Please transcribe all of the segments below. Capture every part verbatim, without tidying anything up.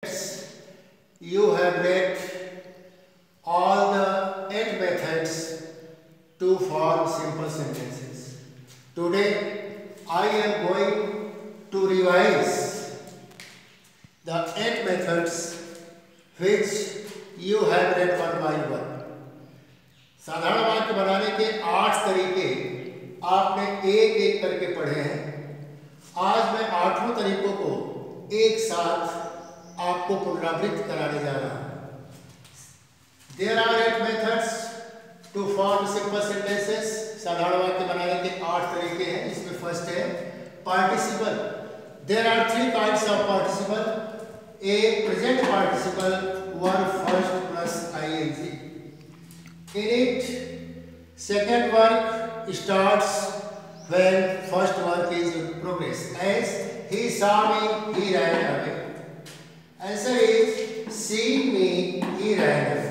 You have read all the eight methods to form simple sentences. Today I am going to revise the eight methods which you have read one by one. साधारण वाक्य बनाने के आठ तरीके आपने एक एक करके पढ़े हैं. आज मैं आठों तरीकों को एक साथ आपको पुनरावृत्त कराने जा रहा हूं. There are eight methods to form simple sentences. साधारण वाक्य बनाने के आठ तरीके हैं. इसमें फर्स्ट है participle. There are three kinds of participle. A present participle, verb first plus ing. In it, second work starts when first work is in progress. As he saw me, he ran away. Answer is seeing me, he ran away.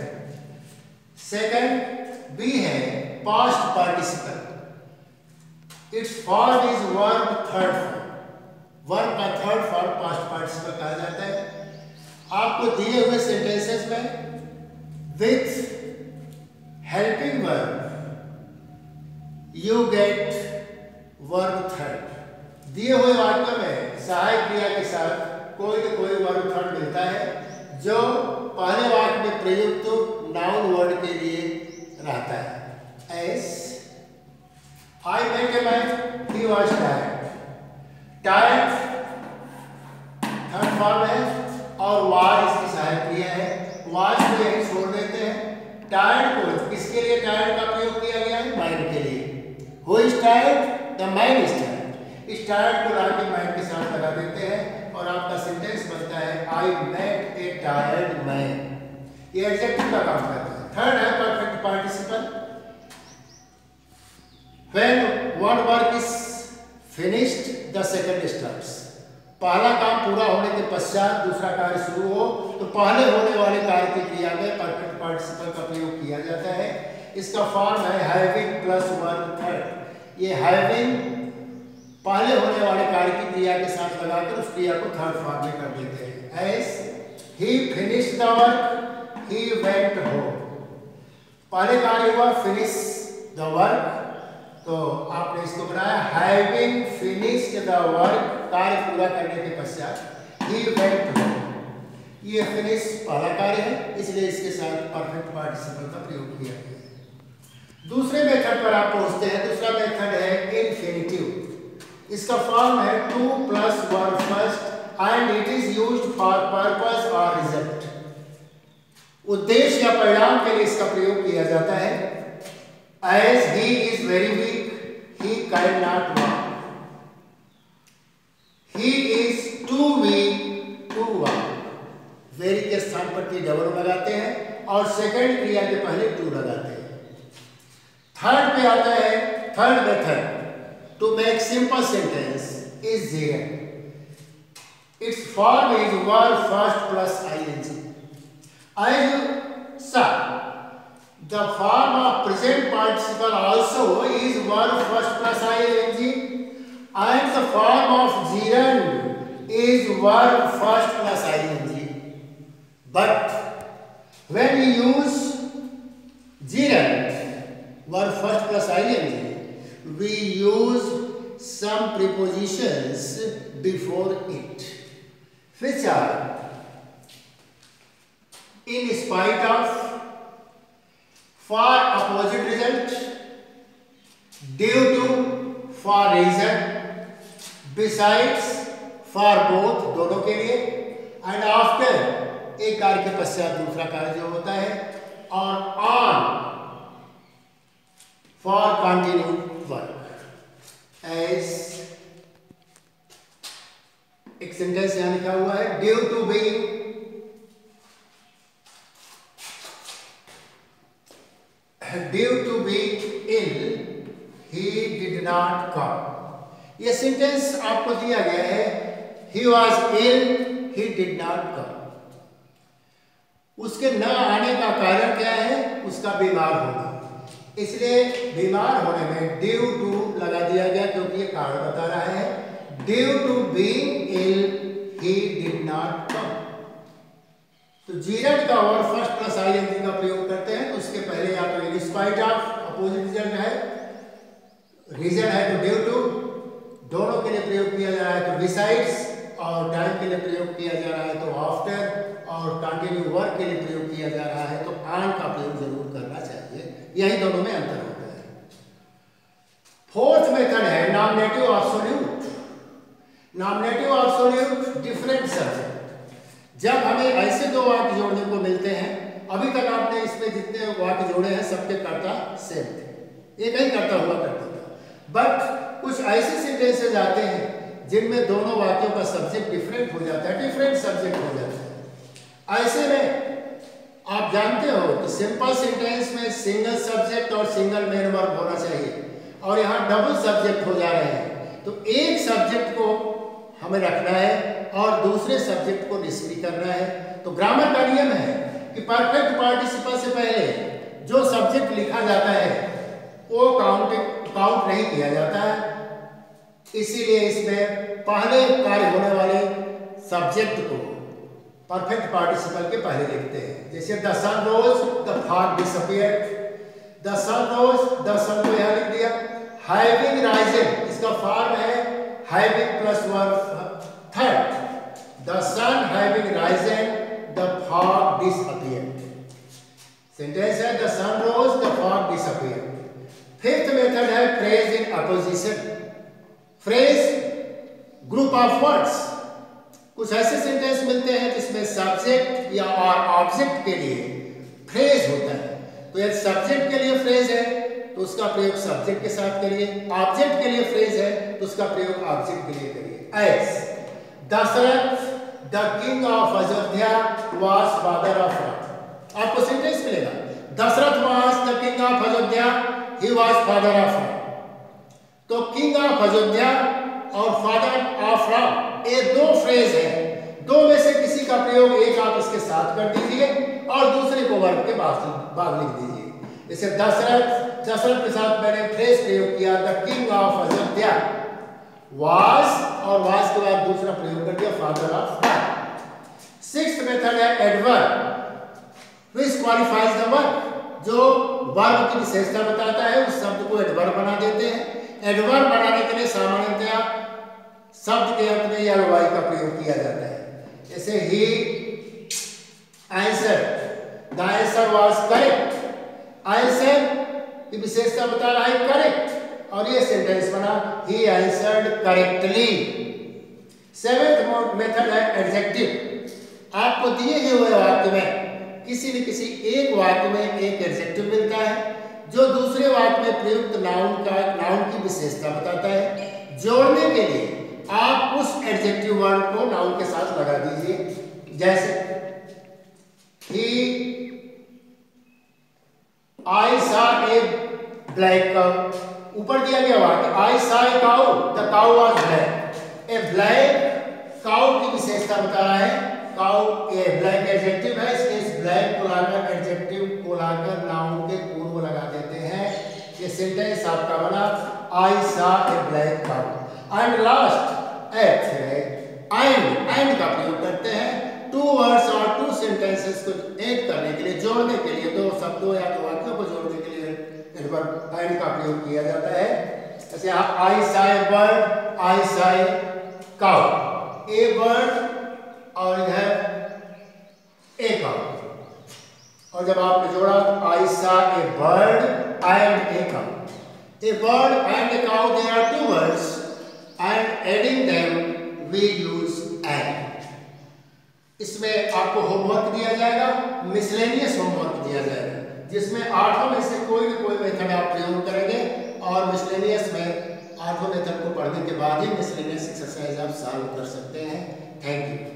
Second, B है past participle. Its form is verb third form. Verb का third form past participle कहा जाता है. आपको दिए हुए sentences में with helping verb you get verb third. दिए हुए वाक्य में सहायक क्रिया के साथ कोई न कोई वर्ब थर्ड मिलता है जो पहले वाक्य में प्रयुक्त नाउन वर्ड के लिए रहता है. As I met a man, he was tired. Tired third form है और was इसकी सहायक क्रिया है. was को यहीं छोड़ देते हैं. टायर्ड को किसके लिए टायर्ड का प्रयोग किया गया है? माइंड के लिए. Who is tired? The mind is tired. इस टायर्ड को लाके माइंड के साथ लगा देते हैं और आपका सेंटेंस बनता है I met a tired man. ये एडजेक्टिव का काम करता है. थर्ड है perfect participle. When one work is finished, the second starts. पहला काम पूरा होने के पश्चात दूसरा कार्य शुरू हो तो पहले होने वाले कार्य की क्रिया में परफेक्ट पार्टिसिपल का प्रयोग किया जाता है. इसका फॉर्म है हैविंग प्लस वर्ब थर्ड. ये हैविंग पहले होने वाले कार्य की क्रिया के साथ लगाकर उस क्रिया को थर्ड फॉर्म में कर देते हैं. As he finished the work, he went home. पहले कार्य हुआ फिनिश द वर्क, तो आपने इसको बनाया हैविंग फिनिश्ड द वर्क. कार्य पूरा करने के पश्चात he went home. ये फिनिश पहला कार्य है इसलिए इसके साथ परफेक्ट पार्टिसिपल का प्रयोग किया गया है. दूसरे मेथड पर आप पहुंचते हैं. दूसरा मेथड है इन्फिनिटिव. इसका फॉर्म है to plus verb first and it is used for purpose और रिजल्ट. उद्देश्य या परिणाम के लिए इसका प्रयोग किया जाता है. As he is very weak, he cannot walk. He is too weak to walk. Very के स्थान पर टी डबल लगाते हैं और सेकंड क्रिया के पहले टू लगाते हैं. थर्ड पे आता है third method to make simple sentence is there. Its form is verb first plus ing. As saw, the form of present participle also is verb first plus ing, and the form of gerund is verb first plus ing. But when we use gerund, verb first plus ing, we use some prepositions before it, which are in spite of, for opposite result, due to, for reason, besides, for both, दोनों के लिए, and after, एक कार्य के पश्चात दूसरा कार्य जो होता है, और on, for continued work. As एक सेंटेंस यहां लिखा हुआ है due to being due to be ill he did not come. यह सेंटेंस आपको दिया गया है he was ill he did not come. उसके न आने का कारण क्या है? उसका बीमार होना. इसलिए बीमार होने में ड्यू टू लगा दिया गया क्योंकि ये कारण बता रहा है. Due to being ill he did not come. तो जीरेड का वर्ब फर्स्ट प्लस आईएनजी का प्रयोग करते हैं तो उसके पहले या तो in spite of opposite reason है, रीजन है तो ड्यू टू, दोनों के लिए प्रयोग किया जा रहा है तो बिसाइड्स, और टाइम के लिए प्रयोग किया जा रहा है तो आफ्टर, और कंटिन्यू वर्क के लिए प्रयोग किया जा रहा है तो ऑन का प्रयोग जरूर करना चाहिए। यही दोनों में अंतर होता है। फोर्थ मेथड है nominative absolute. Nominative absolute different subject. जब हमें ऐसे दो वाक्य जोड़ने को मिलते हैं, अभी तक आपने इसमें जितने वाक्य जोड़े हैं सबके कर्ता सेम थे, एक ही कर्ता हुआ करता था, बट कुछ ऐसे सेंटेंसेस आते हैं जिनमें दोनों वाक्यों का सब्जेक्ट डिफरेंट हो जाता है, डिफरेंट सब्जेक्ट हो जाता है। ऐसे में आप जानते हो कि सिंपल सेंटेंस में सिंगल सब्जेक्ट और सिंगल मेन वर्ब होना चाहिए, और यहाँ डबल सब्जेक्ट हो जा रहे हैं, तो एक सब्जेक्ट को हमें रखना है और दूसरे सब्जेक्ट को निष्क्रिय करना है। तो ग्रामर का नियम है कि परफेक्ट पार्टिसिपल से पहले जो सब्जेक्ट लिखा जाता है वो काउंट काउंट नहीं किया जाता है, इसीलिए इसमें पहले कार्य होने वाले सब्जेक्ट को परफेक्ट पार्टिसिपल के पहले लिखते हैं। जैसे the sun rose, the fog disappeared, the sun rose, the sun को यहाँ लिख दिया। हैविंग राइजन, इसका फॉर्म है having plus verb third, the sun having risen, the fog disappeared. Sentence है the sun rose, the fog disappeared. Fifth method है phrase in apposition. Phrase group of words. कुछ ऐसे सेंटेंस मिलते हैं जिसमें subject या और ऑब्जेक्ट के लिए फ्रेज होता है, तो यदि सब्जेक्ट के लिए फ्रेज है तो उसका प्रयोग सब्जेक्ट के साथ करिए, ऑब्जेक्ट के लिए फ्रेज है तो उसका प्रयोग ऑब्जेक्ट के लिए करिए। As Dasharath the king of Ayodhya was father of Ram. आपको सेंटेंस मिलेगा Dasharath was the king of Ayodhya, he was father of Ram. तो किंग ऑफ अयोध्या और फादर ऑफ राम ये दो फ्रेज है, दो में से किसी का प्रयोग एक आप इसके साथ कर दीजिए और दूसरे को वर्ब के बाद बाद लिख दीजिए। जैसे दशरथ, दशरथ के साथ मैंने फ्रेज प्रयोग किया the king of Ayodhya was, और वाज के बाद दूसरा प्रयोग कर दिया father of Ram. Sixth method है adverb which qualifies the verb. जो वर्ब की विशेषता बताता है उस शब्द को एडवर्ब बना देते हैं। एडवर्ब बनाने के लिए सामान्यतया शब्द के अंत में या वाई का प्रयोग किया जाता है। जैसे he answer, the answer was correct. Answer की विशेषता बता रहा है करेक्ट, और ये सेंटेंस बना he answered correctly. Seventh method है एडजेक्टिव। आपको दिए हुए वाक्य में किसी न किसी एक वाक्य में एक एडजेक्टिव मिलता है जो दूसरे वाक्य में प्रयुक्त नाउन का नाउन की विशेषता बताता है। जोड़ने के लिए आप उस एडजेक्टिव वर्ड को नाउन के साथ लगा दीजिए। जैसे ही आई सा ए ब्लैक काउ, ऊपर दिया गया वाक्य I saw a cow, the cow was black. A black cow की विशेषता बता रहा है, काउ ए ब्लैक एडजेक्टिव है, इसलिए इस ब्लैक को लाकर एडजेक्टिव को लाकर नाउन के पूर्व लगा देते हैं। ये सेंटेंस आपका बना I saw a black cow. And last eighth है एंड, एंड का प्रयोग करते हैं टू वर्ड्स और टू सेंटेंसेस को ऐड करने के लिए, जोड़ने के लिए, दो शब्दों या दो वाक्यों को जोड़ने के लिए एडवर्ब एंड का प्रयोग किया जाता है। जैसे आई saw a bird, I saw a cow. A bird और इधर ए काउ, और जब आपने जोड़ा I saw a bird and a cow. A bird and a cow, there are two words and adding them we use and. इसमें आपको homework दिया जाएगा, मिसलेनियस होमवर्क दिया जाएगा, जिसमें आठों में से कोई न कोई मेथड आप प्रयोग करेंगे, और मिसलेनियस में आठों मेथड को पढ़ने के बाद ही मिसलेनियस एक्सरसाइज आप सॉल्व कर सकते हैं। Thank you.